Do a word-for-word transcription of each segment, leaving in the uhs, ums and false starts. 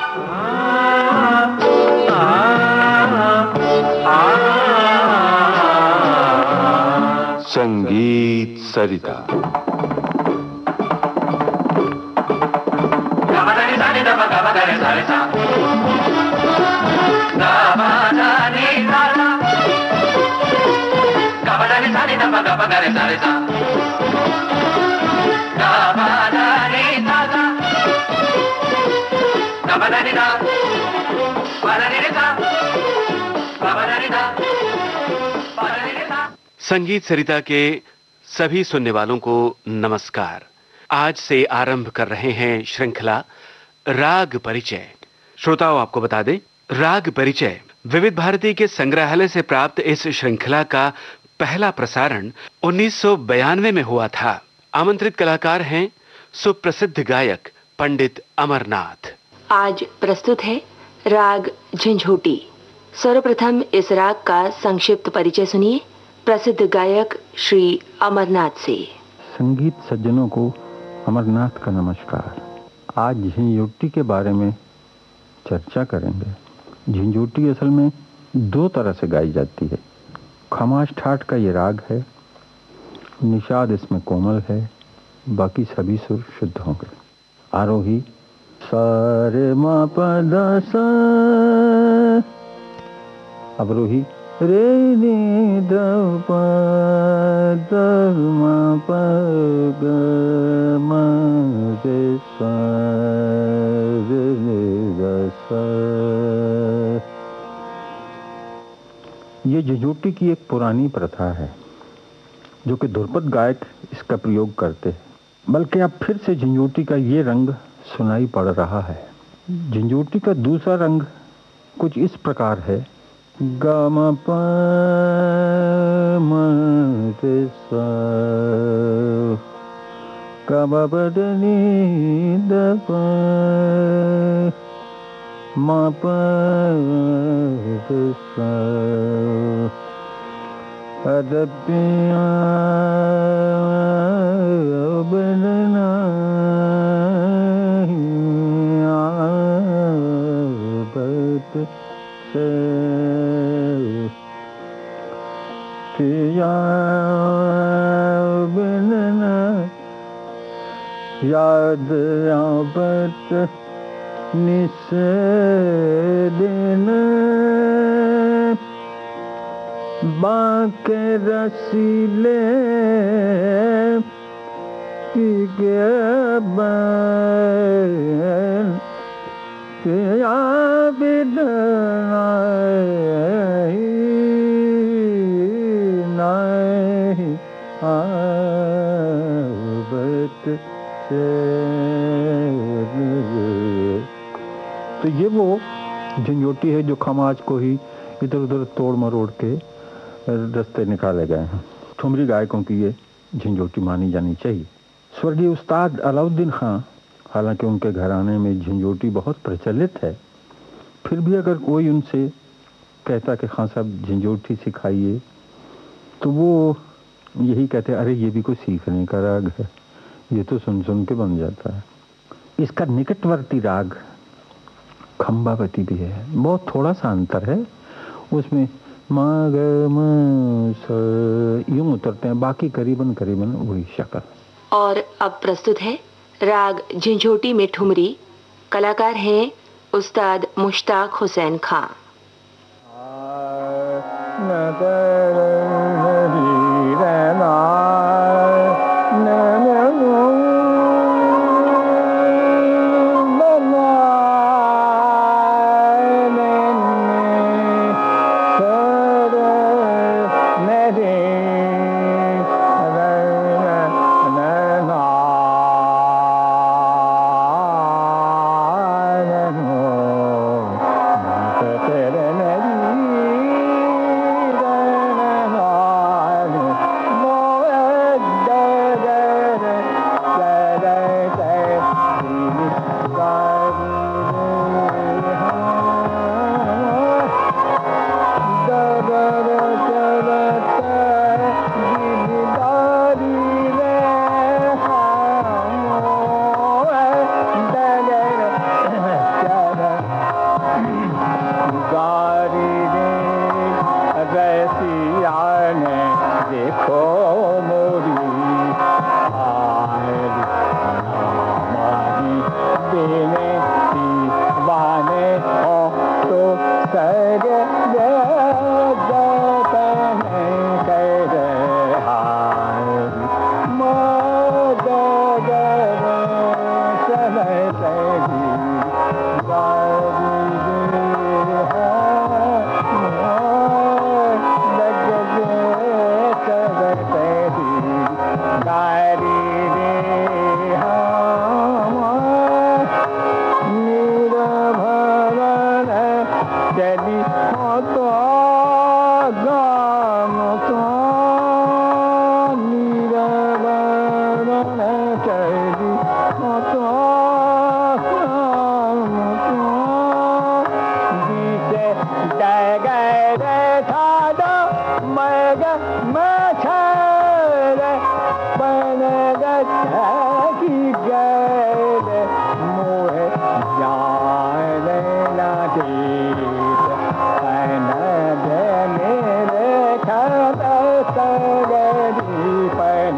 संगीत सरिता। संगीत सरिता के सभी सुनने वालों को नमस्कार। आज से आरंभ कर रहे हैं श्रृंखला राग परिचय। श्रोताओं, आपको बता दें, राग परिचय विविध भारती के संग्रहालय से प्राप्त इस श्रृंखला का पहला प्रसारण उन्नीस सौ बयानवे में हुआ था। आमंत्रित कलाकार हैं सुप्रसिद्ध गायक पंडित अमरनाथ। आज प्रस्तुत है राग झंझोटी। सर्वप्रथम इस राग का संक्षिप्त परिचय सुनिए प्रसिद्ध गायक श्री अमरनाथ से। संगीत सज्जनों को अमरनाथ का नमस्कार। आज झंझोटी के बारे में चर्चा करेंगे। झंझोटी असल में दो तरह से गाई जाती है। खमाज ठाट का ये राग है, निषाद इसमें कोमल है, बाकी सभी सुर शुद्ध होंगे। आरोही सा रे मा पा धा सा, अवरोही रे नी ध पा ध मा पा ग मा रे सा रे नी ध सा। ये झंझोटी की एक पुरानी प्रथा है जो कि ध्रुपद गायक इसका प्रयोग करते हैं। बल्कि अब फिर से झंझोटी का ये रंग सुनाई पड़ रहा है। झंझोटी का दूसरा रंग कुछ इस प्रकार है। ग म प म रे सा ग ब ब द नी द प म प रे सा अदपिया बनना बत से किया बनना याद आबत निस दिन बाके रसीले की गबन किया बिदनाई नहीं आबत से। तो ये वो झंझोटी है जो खमाज को ही इधर उधर तोड़ मरोड़ के रास्ते निकाले गए हैं। ठुमरी गायकों की ये झंझोटी मानी जानी चाहिए। स्वर्गीय उस्ताद अलाउद्दीन खां, हालांकि उनके घराने में झंझोटी बहुत प्रचलित है, फिर भी अगर कोई उनसे कहता कि खां साहब झंझोटी सिखाइए, तो वो यही कहते, अरे ये भी कोई सीखने का राग है, ये तो सुन सुन के बन जाता है। इसका निकटवर्ती राग खंबावती भी है। बहुत थोड़ा सा अंतर है उसमें, मा ग म स यूं उतरते हैं, बाकी करीबन करीबन वही शक्ल। और अब प्रस्तुत है राग झंझोटी में ठुमरी। कलाकार हैं उस्ताद मुश्ताक हुसैन खां। चली हो तो गान तो नीरवरण चली हो तो गान तो बीते डगर था दो मग मछर बन गई गए मोहे जान लाती मेरे खत सगरी पन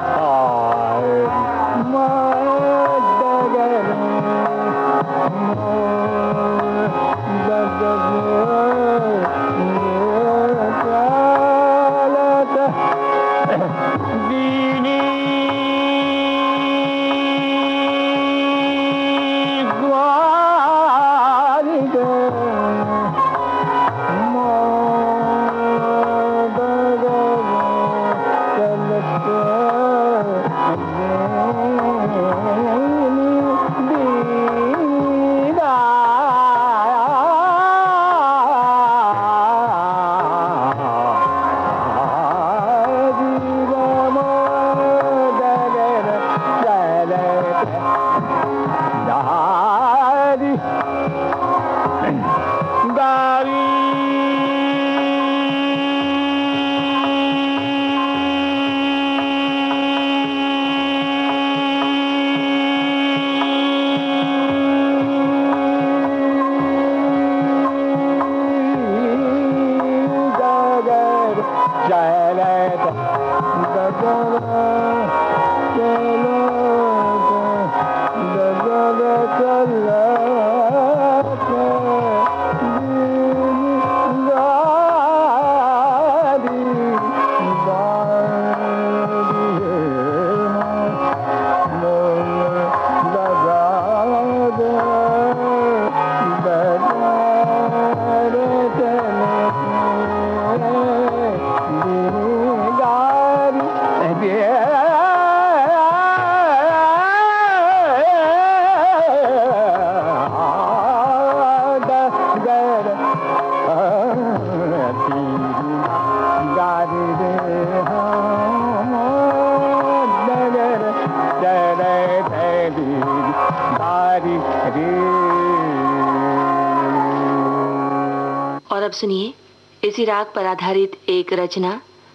और अब सुनिए इसी राग पर आधारित एक रचना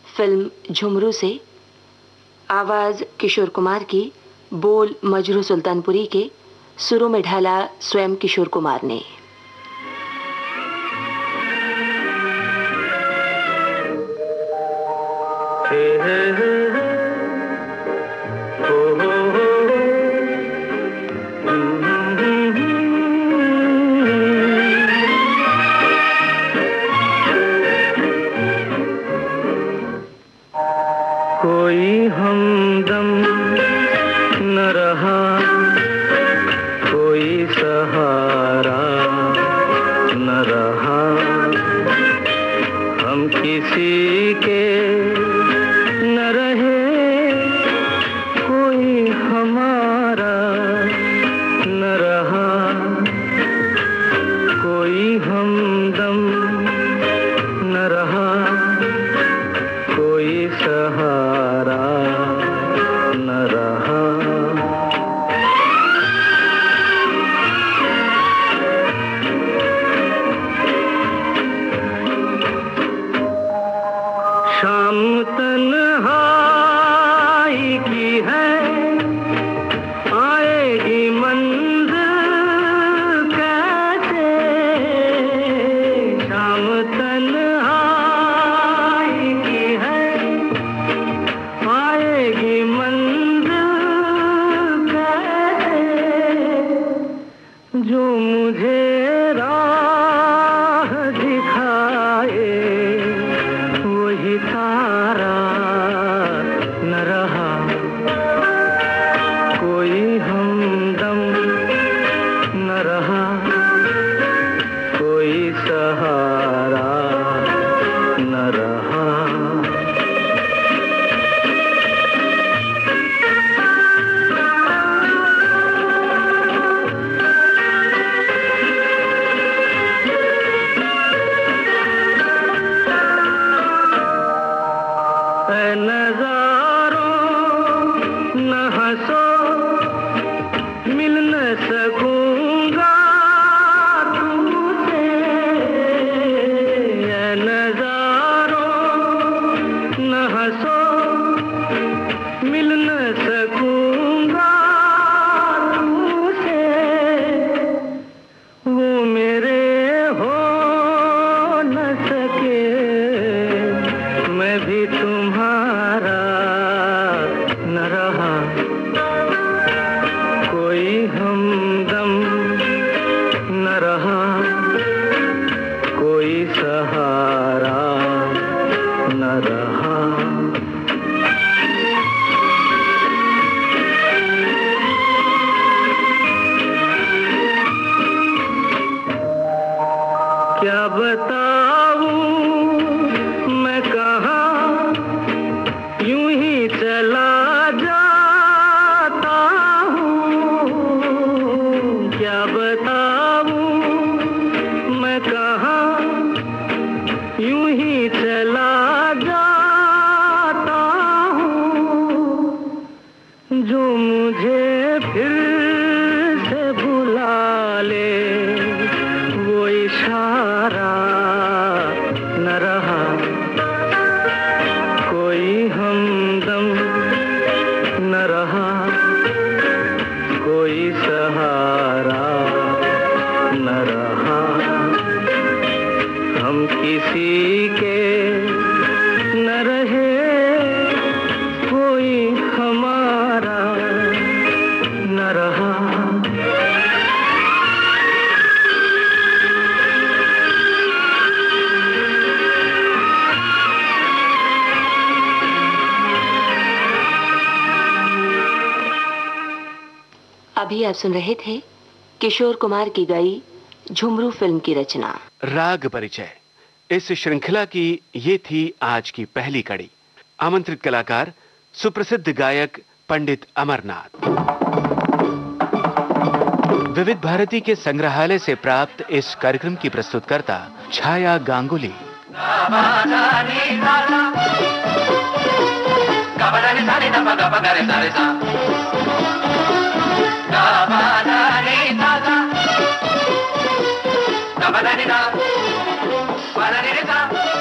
फिल्म झुमरू से। आवाज किशोर कुमार की, बोल मजरू सुल्तानपुरी के, सुरों में ढाला स्वयं किशोर कुमार ने। कोई हमदम न रहा, कोई सहारा न रहा, हम किसी के न रहे, कोई हमारा न रहा, कोई हमदम न रहा, कोई सहारा न रहा। शाम तन्हाई की है, आएगी मंजिल कैसे, शाम तन्हाई की है, आएगी मंजिल कैसे, जो मुझे राह दिखाए वही तारा न रहा, कोई हमदम न रहा, कोई सहारा न रहा। न रहा, हम किसी के न रहे, कोई हमारा न रहा। अभी आप सुन रहे थे किशोर कुमार की गाई झुमरू फिल्म की रचना राग परिचय। इस श्रृंखला की ये थी आज की पहली कड़ी। आमंत्रित कलाकार सुप्रसिद्ध गायक पंडित अमरनाथ। विविध भारती के संग्रहालय से प्राप्त इस कार्यक्रम की प्रस्तुतकर्ता छाया गांगुली। Ba-da-da-da, ba-da-da-da.